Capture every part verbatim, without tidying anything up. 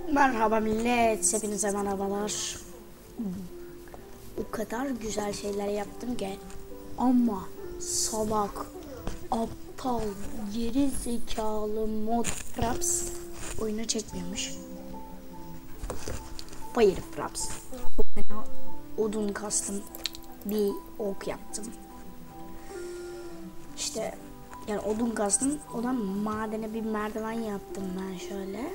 Merhaba millet, hepinize merhabalar. O kadar güzel şeyler yaptım ki ama salak, aptal, geri zekalı Modfraps oyunu çekmiyormuş. Firefraps. Odun kastım, bir ok yaptım. İşte yani odun kastım, odan madene bir merdiven yaptım ben şöyle.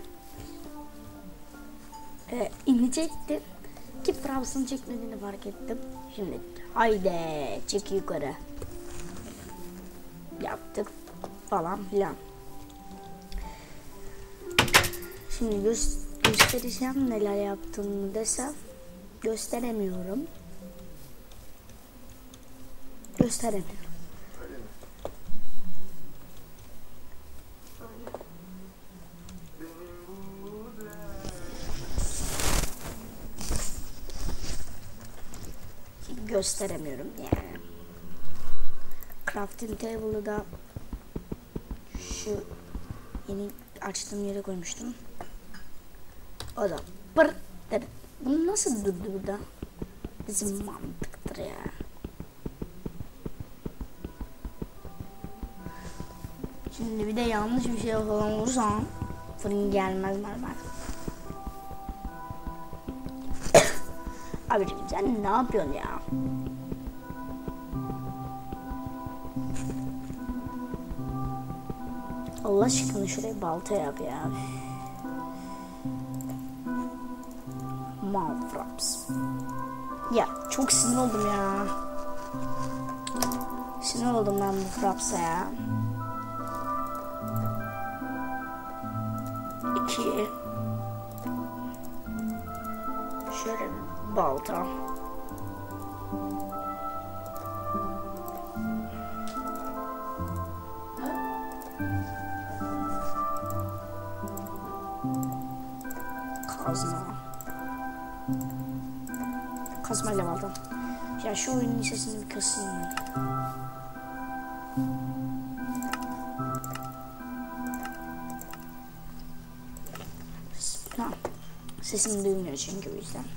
Ee, inecektim ki Fraps'ın çekmediğini fark ettim. Şimdi haydi çek yukarı yaptık falan filan. Şimdi gö göstereceğim neler yaptığımı desem gösteremiyorum. Gösteremiyorum. Gösteremiyorum yani. Crafting table'ı da şu yeni açtığım yere koymuştum. O da pır dedi. Bunu nasıl durdu burada? Bizim mantıktır ya. Şimdi bir de yanlış bir şey falan olursam fırın gelmez mermer. Abicim sen ne yapıyorsun ya? Allah aşkına şuraya balta yap ya. Malfraps. Ya çok sinir oldum ya. Sinir oldum ben bu Fraps'a ya. İki. Şöyle bir balta. Kazma. Kazmayla balta. Ya şu oyunun sesini bir kasayım ben. Ha, sesini duymuyor çünkü o yüzden.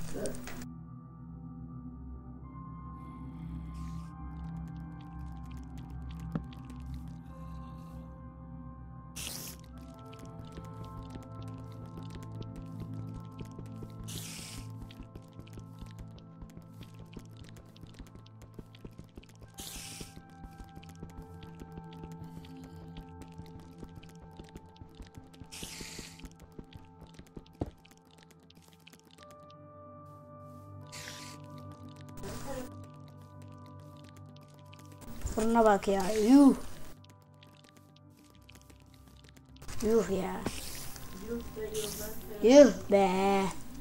Fırına bak ya, yuh. Yuh ya. Yuh be.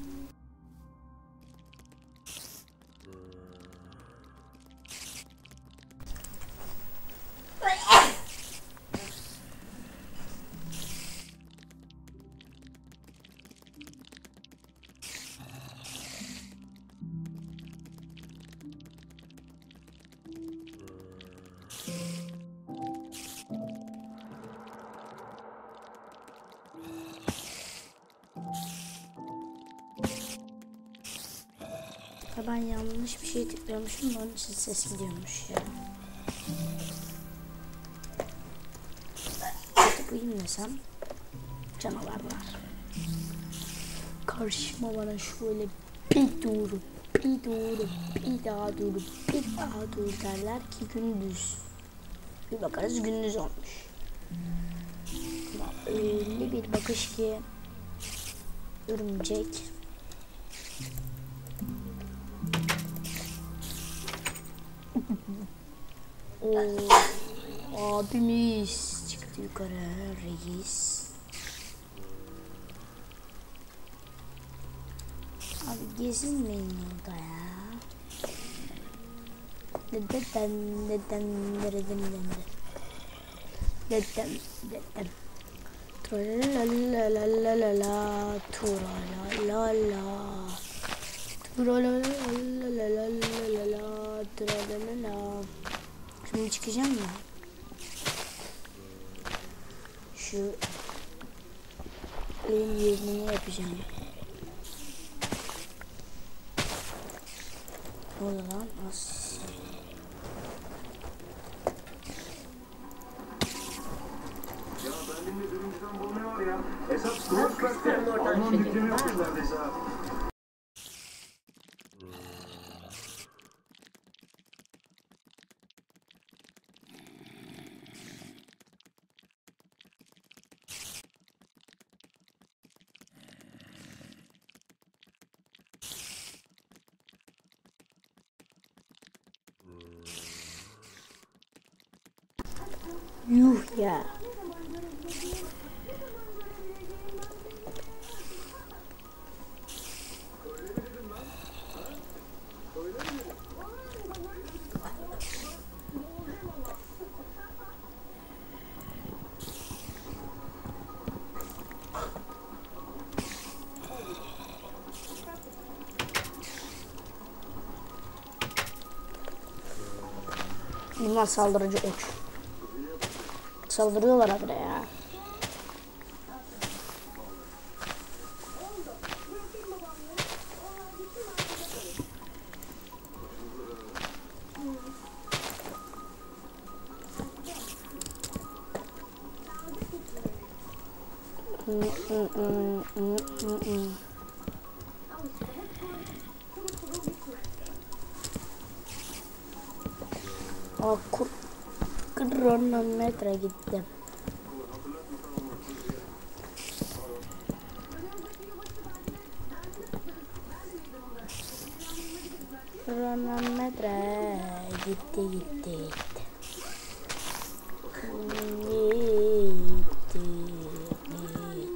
Ben yanlış bir şey tıklamışım da onun için ses gidiyormuş ya. Artık uyumasam canavarlar. Karşıma bana şöyle bir doğru, bir doğru, bir daha doğru, bir daha doğru derler ki gündüz. Bir bakarız gündüz olmuş. Ama öyle bir bakış ki örümcek. Oo, abimiz çıktı yukarı reis. Abi gezinmeyin yolda ya. Dedem dedem dedem dedem dedem tralalalala tralalalala tralalalala tralala. Şimdi çıkacağım ya. Şu En yerini yapacağım. Ne oldu lan? Nasıl? Ya benimle birinciden bu ne var ya? Esas Kıbrıs'ta Alman bütçeni yokmuş neredeyse ha. Yuh ya. Bunlar saldırıcı uç. Saldırıyorlar abi ya. Mm, mm, mm, mm, mm, mm. Aa, kur kronometre gitti. Kronometre gitti gitti gitti. Gitti gitti.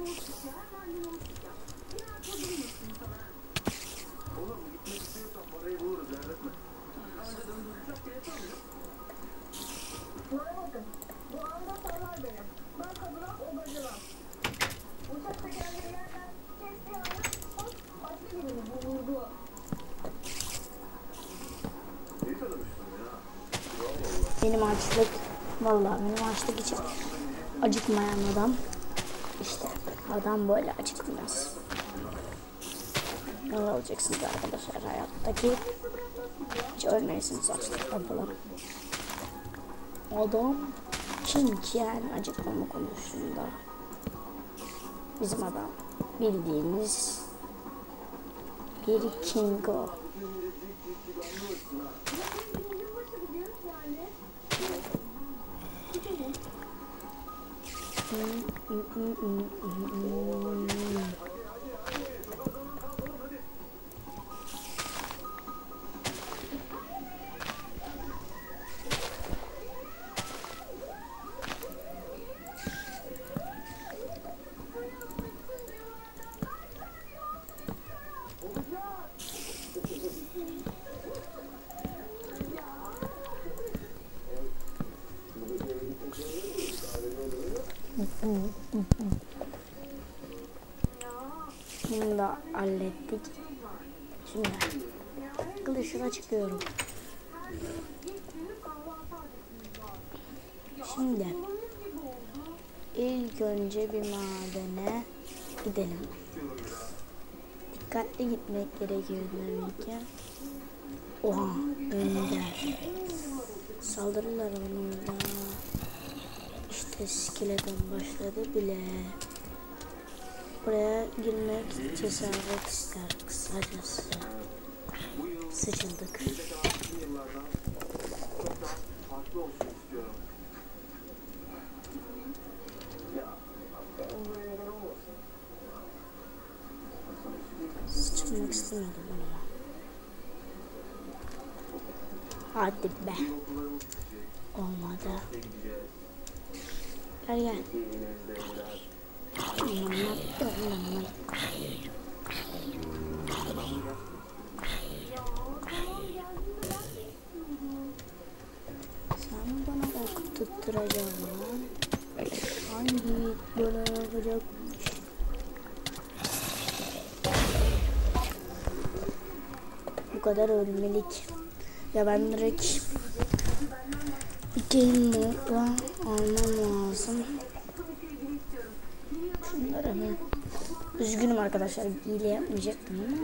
Benim açlık, vallahi benim açlık için acıkmayan adam, işte adam böyle acıkmaz. Ne olacaksınız arkadaşlar hayattaki, hiç ölmeyesiniz açlıktan falan. Adam king yani acıkmama konusunda. Bizim adam bildiğimiz bir king o. Bunu da hallettik. Şimdi kılıçına çıkıyorum. Şimdi ilk önce bir madene gidelim. Dikkatli gitmek gerekiyor tabii ki. Oha, önde. Saldırılar onunla. İşte skeleton başladı bile. Buraya girmek cesaret ister kısacası. Sıçıldık. Sıçılmak istemedim ama. Hadi be. Olmadı. Gel gel. Sen bana ok tutturacaksın lan. Hangi böyle yapacak? Bu kadar ölmelik. Ya ben direkt bir game mode'la almam lazım. Şunları hemen Üzgünüm arkadaşlar, hile yapmayacaktım ama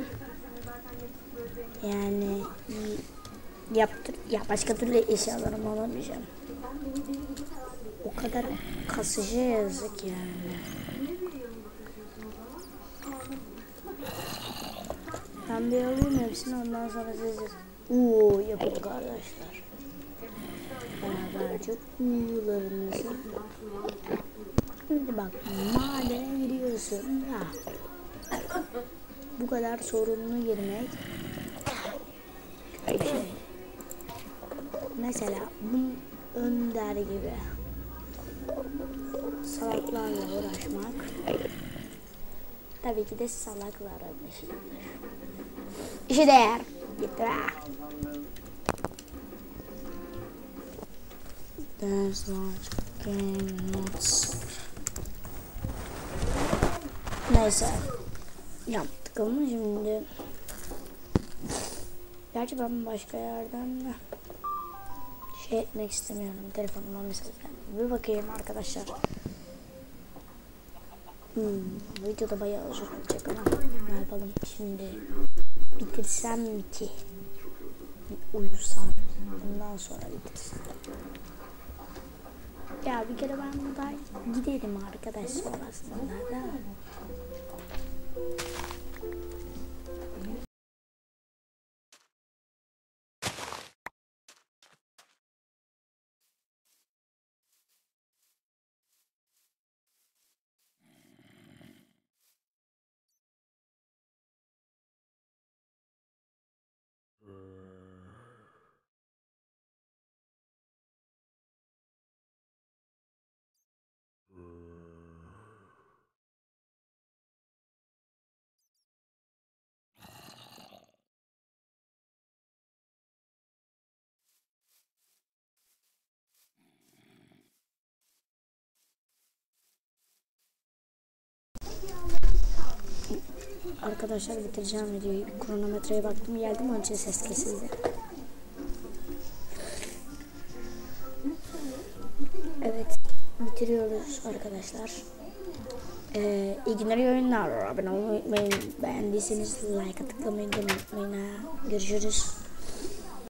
yani yaptır ya, başka türlü eşyalarımı alamayacağım. O kadar kasıcı, yazık yani. Ben bir alayım hepsini, ondan sonra siz uuu yapın kardeşler. Beraberce uğularınızı. Şimdi bak, madene giriyorsun ya. Bu kadar sorunlu girmek bir şey. Mesela bu Önder gibi salaklarla uğraşmak tabii ki de salakların işidir. İşi değer. Gitti be. There's large game notes. Neyse. Yaptık ama şimdi. Gerçi ben başka yerden de şey etmek istemiyorum. Telefonuma mesaj geldi. Bir bakayım arkadaşlar. Hmm, videoda bayağı uzun olacak ama ne yapalım şimdi. Bitirsem ki. Uyusam. Ondan sonra bitirsem. Ya bir kere ben burada giderim arkadaş sonrasında da. Arkadaşlar bitireceğim videoyu. Kronometreye baktım, geldim, onun için ses kesildi. Evet, bitiriyoruz arkadaşlar. Ee, iyi günler, iyi oyunlar. Abone olmayı unutmayın. Beğendiyseniz like tıklamayı unutmayın. Görüşürüz.